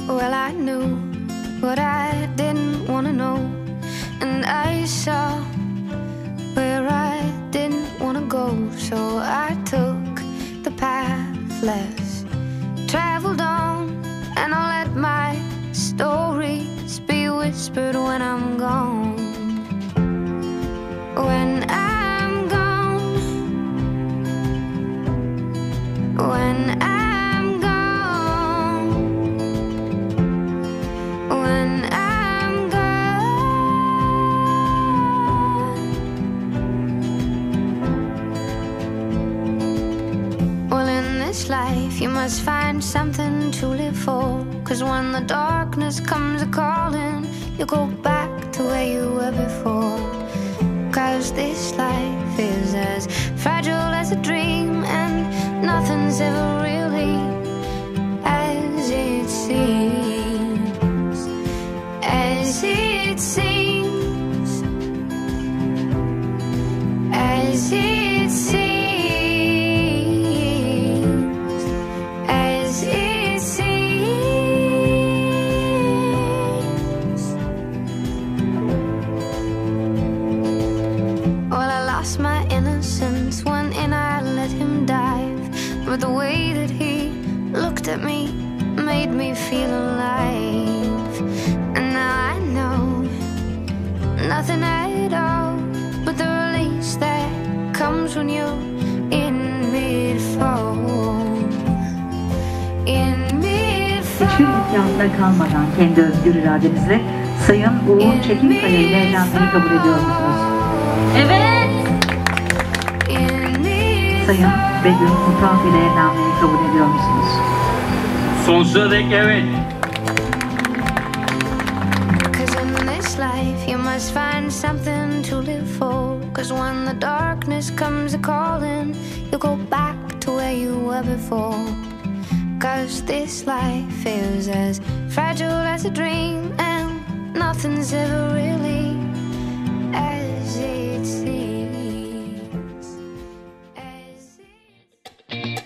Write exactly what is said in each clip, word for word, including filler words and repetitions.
Well, I knew what I didn't want to know, and I saw where I didn't want to go. So I took the path less traveled on, and I'll let my stories be whispered when I'm gone. When I'm gone, when I'm gone, when I'm gone. Well, in this life you must find something to live for, 'cause when the darkness comes a-calling, you go back to where you were before. 'Cause this life is as fragile as a dream, and nothing's ever really as it seems. As it seems. As it seems. As it seems. Well, I lost my innocence one and I let him dive, but the way that he looked at me made me feel alive. And now I know nothing at all but the release that comes when you're in mid-fall. In mid-fall. Hiçbir ihtiyacda kalmadan kendi özgür iradenizle Sayın Uğur Çekinkaya ile evlenmeyi kabul ediyor musunuz? Evet. Sayın Begüm ile evlenmeyi kabul ediyor musunuz? Sonsuza dek evet. You must find something to live for, 'cause when the darkness comes a-calling, you go back to where you were before. 'Cause this life is as fragile as a dream, and nothing's ever really as it seems. As it...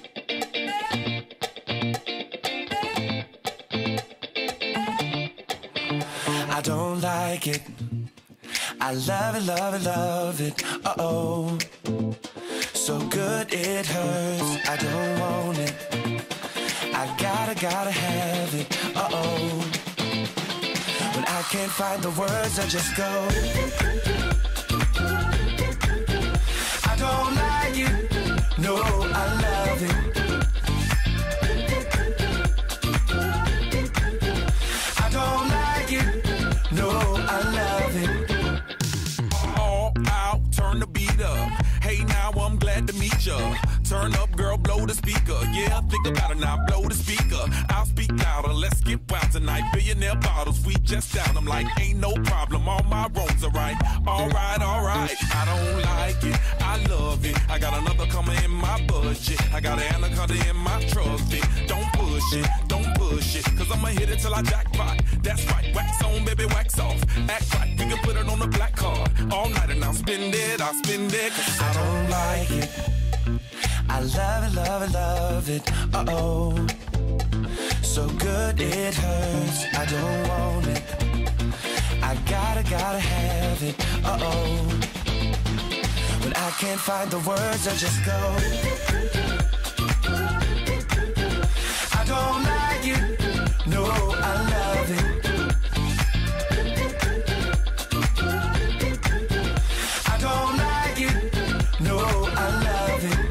I don't like it. I love it, love it, love it. Uh-oh. So good it hurts. I don't want it. I gotta, gotta have it. Uh-oh. When I can't find the words, I just go. I don't like it. No, I love it. I don't like it. No, I love it. All out, turn the beat up. Hey, now I'm glad to meet ya. Turn up, girl, blow the speaker. Yeah, think about it now, blow the speaker. I'll speak louder, let's get wild tonight. Billionaire bottles, we just down. I'm like, ain't no problem, all my wrongs are right. Alright, alright, I don't like it, I love it. I got another coming in my budget. I got an anaconda in my trusty. Don't push it, don't push it, 'cause I'ma hit it till I jackpot. That's right, wax on, baby, wax off. Act right, we can put it on the black card. All night and I'll spend it, I'll spend it, 'cause I don't like it. I love it, love it, love it. Uh-oh. So good it hurts. I don't want it. I gotta, gotta have it. Uh-oh. When I can't find the words, I just go. I don't like it. No, I love it. I don't like it. No, I love it.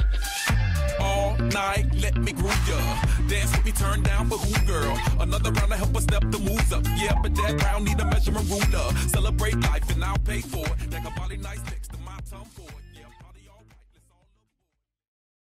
Night, let me groove ya. Dance with me, turn down for who, girl? Another round to help us step the moves up. Yeah, but that round need a measuring ruler. Celebrate life and I'll pay for it. Like a body nice.